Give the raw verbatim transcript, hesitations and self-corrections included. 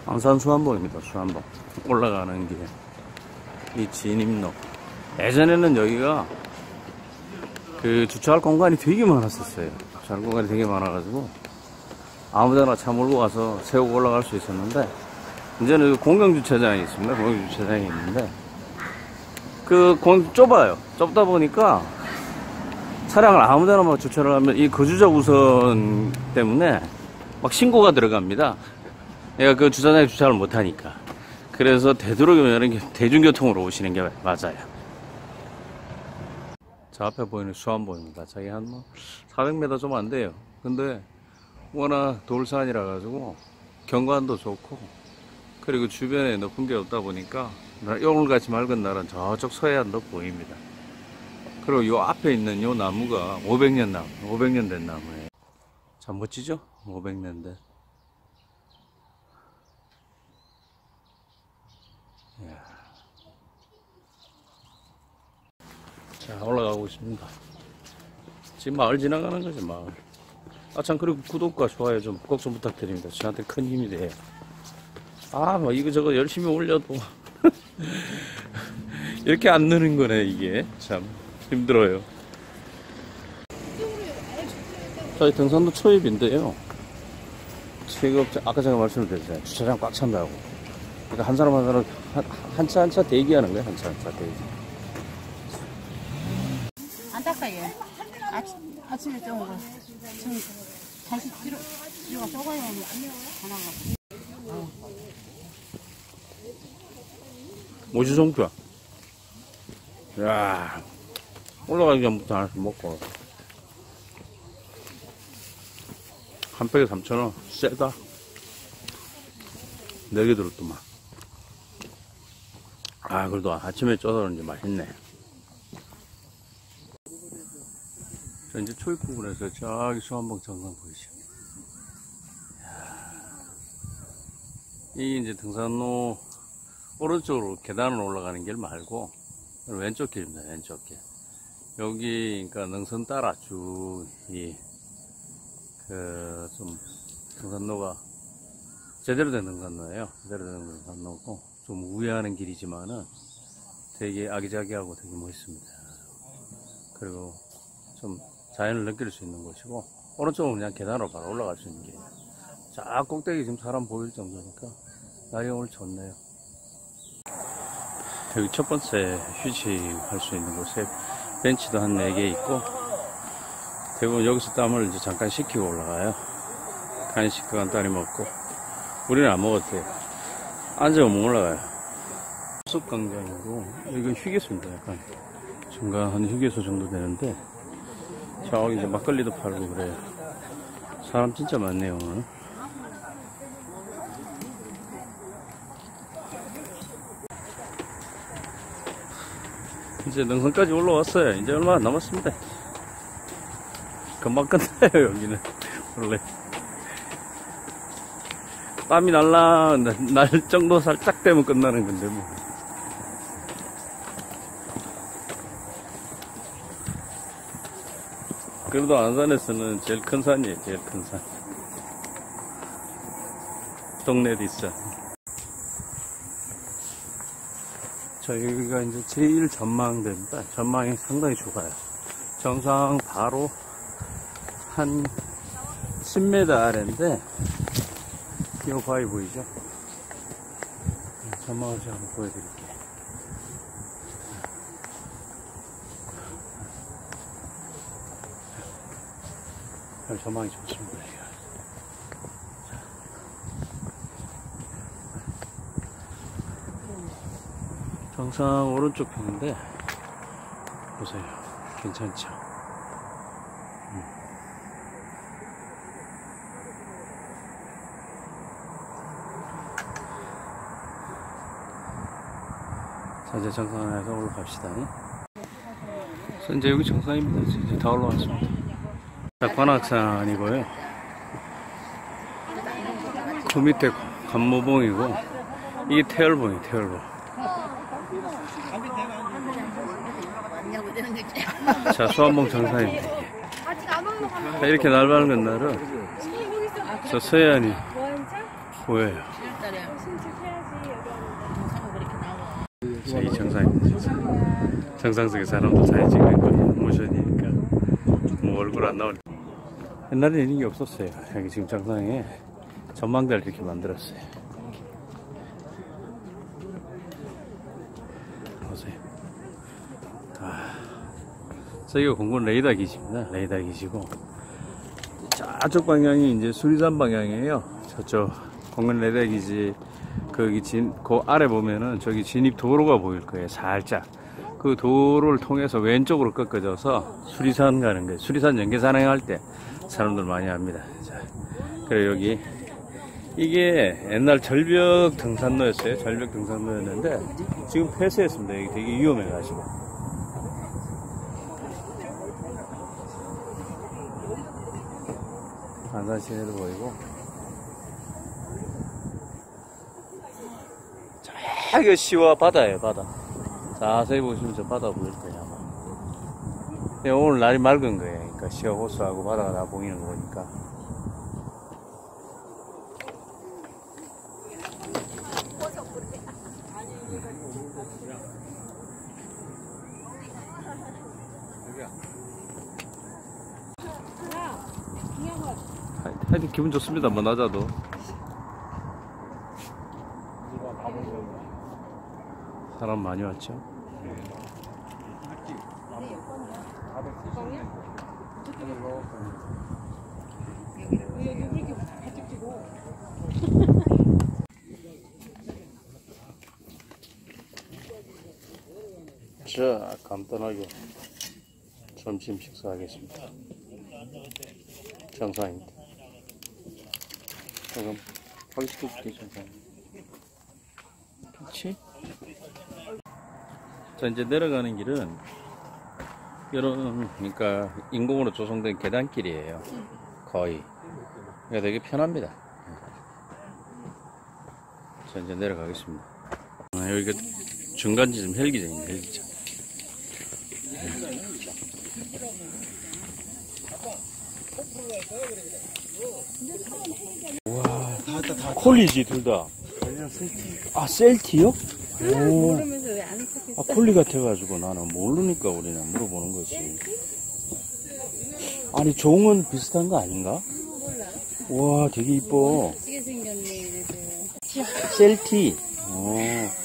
안산 수안봉입니다. 수안봉 올라가는 길, 이 진입로. 예전에는 여기가 그 주차할 공간이 되게 많았었어요. 주차할 공간이 되게 많아가지고 아무데나 차 몰고 가서 세우고 올라갈 수 있었는데, 이제는 공영주차장이 있습니다. 공영주차장이 있는데 그 공 좁아요. 좁다 보니까 차량을 아무데나 막 주차를 하면 이 거주자 우선 때문에 막 신고가 들어갑니다. 얘가 그 주차장에 주차를 못하니까. 그래서 되도록이면 대중교통으로 오시는 게 맞아요. 저 앞에 보이는 수안봉입니다. 저기 한 뭐 사백 미터 좀 안 돼요. 근데 워낙 돌산이라 가지고 경관도 좋고, 그리고 주변에 높은 게 없다 보니까 오늘같이 맑은 날은 저쪽 서해안도 보입니다. 그리고 요 앞에 있는 요 나무가 오백 년 나무, 오백 년 된 나무예요. 참 멋지죠? 오백 년 된. 자, 올라가고 있습니다. 지금 마을 지나가는 거죠, 마을. 아, 참, 그리고 구독과 좋아요 좀 꼭 좀 부탁드립니다. 저한테 큰 힘이 돼요. 아, 뭐, 이거저거 열심히 올려도 이렇게 안 느는 거네, 이게. 참, 힘들어요. 저희 등산도 초입인데요. 지금, 아까 제가 말씀드렸잖아요. 주차장 꽉 찬다고. 그러니까 한 사람 한 사람, 한, 한 차 한 차 대기하는 거예요, 한 차 한 차 대기. 안 닦아, 얘. 아침, 아침에 쪄온 거. 지금 다시 뒤로, 뒤로가 썩어야 하나가. 뭐지, 송편? 야, 올라가기 전부터 하나씩 먹고. 한 팩에 삼천 원. 세다. 네 개 들었더만. 아, 그래도 아침에 쪄서 그런지 맛있네. 자, 이제 초입 부분에서 저기 수안봉 정상 보이죠? 이게 이제 등산로 오른쪽으로 계단을 올라가는 길 말고 왼쪽 길입니다. 왼쪽 길. 여기 그러니까 능선 따라 쭉 이 그 좀 등산로가 제대로 된 등산로예요. 제대로 된 등산로고 좀 우회하는 길이지만은 되게 아기자기하고 되게 멋있습니다. 그리고 좀 자연을 느낄 수 있는 곳이고, 오른쪽은 그냥 계단으로 바로 올라갈 수 있는 길이에요. 자, 꼭대기 지금 사람 보일 정도니까 날이 오늘 좋네요. 여기 첫 번째 휴식할 수 있는 곳에 벤치도 한 네 개 있고, 대부분 여기서 땀을 이제 잠깐 식히고 올라가요. 간식 그간 딸이 먹고. 우리는 안 먹어도 돼요. 앉으면 못 올라가요. 숲광장이고, 이거 휴게소입니다. 약간 중간 한 휴게소 정도 되는데, 저기 이제 막걸리도 팔고 그래요. 사람 진짜 많네요, 오늘. 이제 능선까지 올라왔어요. 이제 얼마 안 남았습니다. 금방 끝나요, 여기는. 원래. 땀이 날라, 날 정도 살짝 되면 끝나는 건데, 뭐. 그래도 안산에서는 제일 큰 산이에요, 제일 큰 산. 동네 뒷산. 자, 여기가 이제 제일 전망대입니다. 전망이 상당히 좋아요. 정상 바로 한 십 미터 아래인데, 이 바위 보이죠? 전망을 제가 한번 보여드릴게요. 전망이 좋습니다. 정상 오른쪽 편인데 보세요. 괜찮죠? 음. 자, 이제 정상에서 올라갑시다. 자, 이제 여기 정상입니다. 이제 다 올라왔습니다. 자, 관악산이고요. 그 밑에 간모봉이고, 이게 태열봉이에요, 태열봉. 자, 수안봉 정상입니다. 자, 이렇게 날 밝은 날은 저 서해안이 보여요. 신축해야지 여기 왔는데. 영상은 그렇게 나와. 저희 정상 정상 속에 사람도 사진 찍는 거 모션이니까 뭐 얼굴 안 나오니까. 옛날에는 이런 게 없었어요. 여기 지금 정상에 전망대를 이렇게 만들었어요. 보세요. 아, 저기가 공군 레이더 기지입니다. 레이더 기지고 저쪽 방향이 이제 수리산 방향이에요. 저쪽 공군 레이더 기지 거기 진, 그 아래 보면은 저기 진입 도로가 보일 거예요. 살짝 그 도로를 통해서 왼쪽으로 꺾어져서 수리산 가는 거예요. 수리산 연계산행 할 때 사람들 많이 합니다. 자, 그리고 여기 이게 옛날 절벽 등산로였어요. 절벽 등산로였는데 지금 폐쇄했습니다. 여기 되게 위험해가지고. 안산 시내도 보이고. 저기 시와 바다예요, 바다. 자세히 보시면 저 바다 보일 거예요, 아마. 근데 오늘 날이 맑은 거예요. 그러니까 시와 호수하고 바다가 다 보이는 거 보니까. 하여튼 기분 좋습니다. 뭐 낮아도. 사람 많이 왔죠? 자, 간단하게 점심 식사하겠습니다. 정상입니다. 그럼 파기시켜줄게, 정상. 그렇지? 자, 이제 내려가는 길은 이런, 그러니까 인공으로 조성된 계단길이에요. 거의. 그러니까 되게 편합니다. 자, 이제 내려가겠습니다. 아, 여기가 중간 지점 헬기장입니다. 헬기장. 와, 콜리지 둘 다. 아, 셀티요? 오. 모르면서 왜 안 했었겠어? 아, 콜리 같아가지고 나는 모르니까 우리는 물어보는 거지. 아니, 종은 비슷한 거 아닌가? 몰라. 와, 되게 이뻐. 멋지게 생겼네, 얘네들. 셀티. 오.